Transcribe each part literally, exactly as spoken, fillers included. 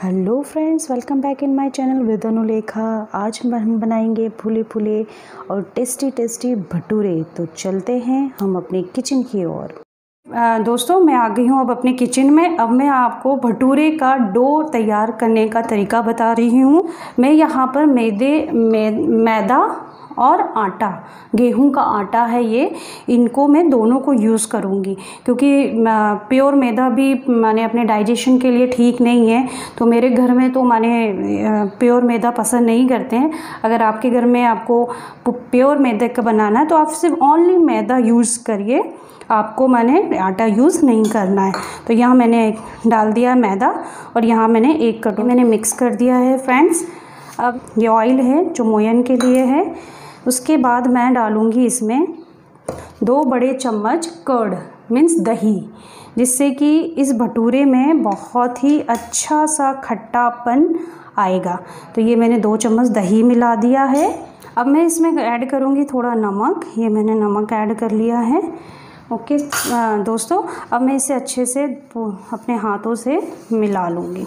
Hello friends, welcome back in my channel with Anulekha. आज हम बनाएंगे फूले फूले और टेस्टी टेस्टी भटूरे। तो चलते हैं हम अपने किचन की ओर। दोस्तों, मैं आ गई हूँ अब अपने किचन में। अब मैं आपको भटूरे का डो तैयार करने का तरीका बता रही हूँ। मैं यहाँ पर मैदे मै, मैदा और आटा, गेहूं का आटा है ये, इनको मैं दोनों को यूज़ करूँगी क्योंकि प्योर मैदा भी माने अपने डाइजेशन के लिए ठीक नहीं है। तो मेरे घर में तो माने प्योर मैदा पसंद नहीं करते हैं। अगर आपके घर में आपको प्योर मैदे का बनाना है तो आप सिर्फ ओनली मैदा यूज़ करिए, आपको मैंने आटा यूज़ नहीं करना है। तो यहाँ मैंने डाल दिया मैदा और यहाँ मैंने एक कटोरी मैंने मिक्स कर दिया है फ्रेंड्स। अब ये ऑयल है जो मोयन के लिए है। उसके बाद मैं डालूँगी इसमें दो बड़े चम्मच कर्ड मीन्स दही, जिससे कि इस भटूरे में बहुत ही अच्छा सा खट्टापन आएगा। तो ये मैंने दो चम्मच दही मिला दिया है। अब मैं इसमें ऐड करूँगी थोड़ा नमक। ये मैंने नमक ऐड कर लिया है। ओके दोस्तों, अब मैं इसे अच्छे से अपने हाथों से मिला लूँगी।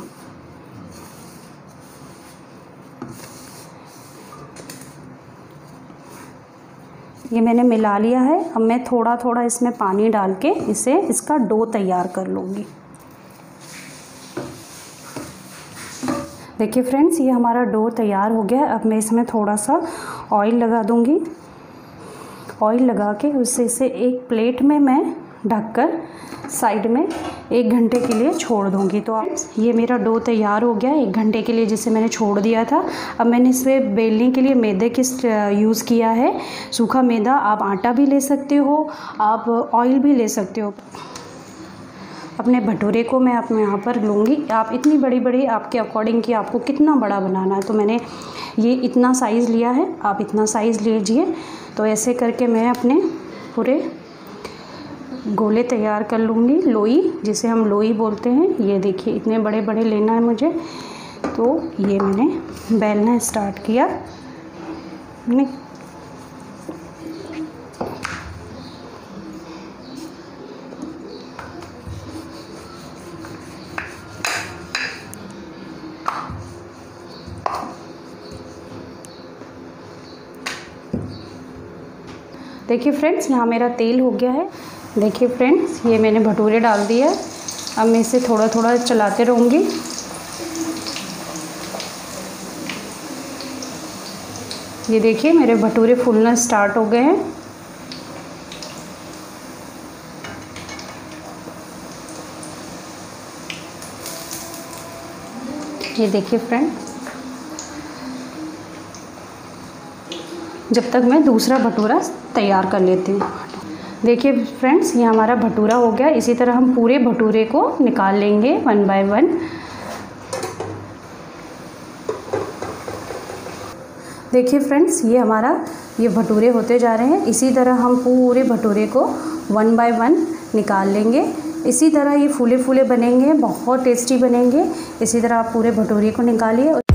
ये मैंने मिला लिया है। अब मैं थोड़ा थोड़ा इसमें पानी डाल के इसे इसका डो तैयार कर लूँगी। देखिए फ्रेंड्स, ये हमारा डो तैयार हो गया है। अब मैं इसमें थोड़ा सा ऑयल लगा दूँगी। ऑयल लगा के उससे इसे एक प्लेट में मैं ढककर साइड में एक घंटे के लिए छोड़ दूँगी। तो आप ये मेरा डो तैयार हो गया एक घंटे के लिए, जिसे मैंने छोड़ दिया था। अब मैंने इसे बेलने के लिए मैदे की यूज़ किया है, सूखा मैदा। आप आटा भी ले सकते हो, आप ऑयल भी ले सकते हो। अपने भटूरे को मैं अपने यहाँ पर लूँगी। आप इतनी बड़ी बड़ी आपके अकॉर्डिंग कि आपको कितना बड़ा बनाना है। तो मैंने ये इतना साइज़ लिया है, आप इतना साइज़ लीजिए। तो ऐसे करके मैं अपने पूरे गोले तैयार कर लूँगी, लोई जिसे हम लोई बोलते हैं। ये देखिए इतने बड़े बड़े लेना है मुझे। तो ये मैंने बेलना स्टार्ट किया। नहीं देखिए फ्रेंड्स, यहाँ मेरा तेल हो गया है। देखिए फ्रेंड्स, ये मैंने भटूरे डाल दिया। अब मैं इसे थोड़ा थोड़ा चलाते रहूँगी। ये देखिए मेरे भटूरे फूलना स्टार्ट हो गए हैं। ये देखिए फ्रेंड, जब तक मैं दूसरा भटूरा तैयार कर लेती हूँ। देखिए फ्रेंड्स, ये हमारा भटूरा हो गया। इसी तरह हम पूरे भटूरे को निकाल लेंगे वन बाय वन। देखिए फ्रेंड्स, ये हमारा ये भटूरे होते जा रहे हैं। इसी तरह हम पूरे भटूरे को वन बाय वन निकाल लेंगे। इसी तरह ये फूले फूले बनेंगे, बहुत टेस्टी बनेंगे। इसी तरह आप पूरे भटूरे को निकालिए।